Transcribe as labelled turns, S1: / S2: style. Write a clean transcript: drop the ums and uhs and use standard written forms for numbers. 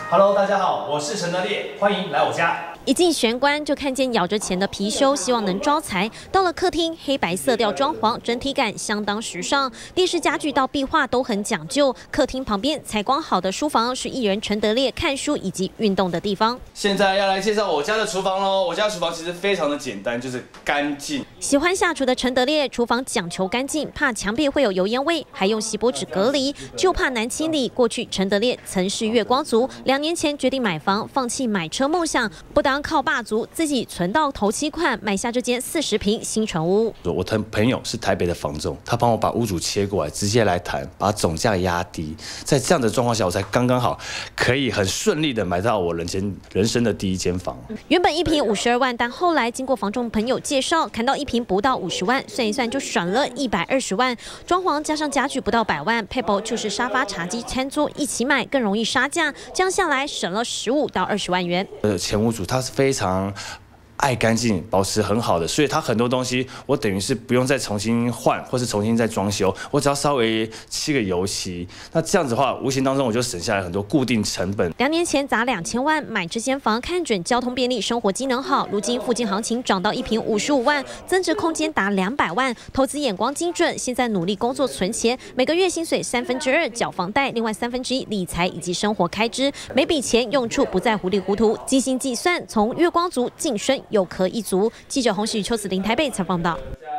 S1: Hello， 大家好，我是陈德烈，欢迎来我家。
S2: 一进玄关就看见咬着钱的貔貅，希望能招财。到了客厅，黑白色调装潢，整体感相当时尚。电视家具到壁画都很讲究。客厅旁边采光好的书房是艺人陈德烈看书以及运动的地方。
S1: 现在要来介绍我家的厨房喽。我家的厨房其实非常的简单，就是干净。
S2: 喜欢下厨的陈德烈，厨房讲求干净，怕墙壁会有油烟味，还用锡箔纸隔离，就怕难清理。过去陈德烈曾是月光族，2年前决定买房，放弃买车梦想，不当靠霸族，自己存到头期款，买下这间40坪新成屋。
S1: 我的朋友是台北的房仲，他帮我把屋主切过来，直接来谈，把总价压低。在这样的状况下，我才刚刚好可以很顺利的买到我人生的第一间房。
S2: 原本1坪52万，但后来经过房仲朋友介绍，砍到1坪不到50万，算一算就省了120万。装潢加上家具不到100万，配包就是沙发、茶几、餐桌一起买，更容易杀价。这样下来省了15到20万元。
S1: 前屋主他是非常爱干净，保持很好的，所以他很多东西我等于是不用再重新换，或是重新再装修，我只要稍微漆个油漆。那这样子的话，无形当中我就省下来很多固定成本。
S2: 2年前砸2000万买这间房，看准交通便利，生活机能好。如今附近行情涨到1坪55万，增值空间达200万，投资眼光精准。现在努力工作存钱，每个月薪水2/3缴房贷，另外1/3理财以及生活开支。每笔钱用处不再糊里糊涂，精心计算，从月光族晋升有壳一族。记者洪喜宇、邱子玲台北采访到。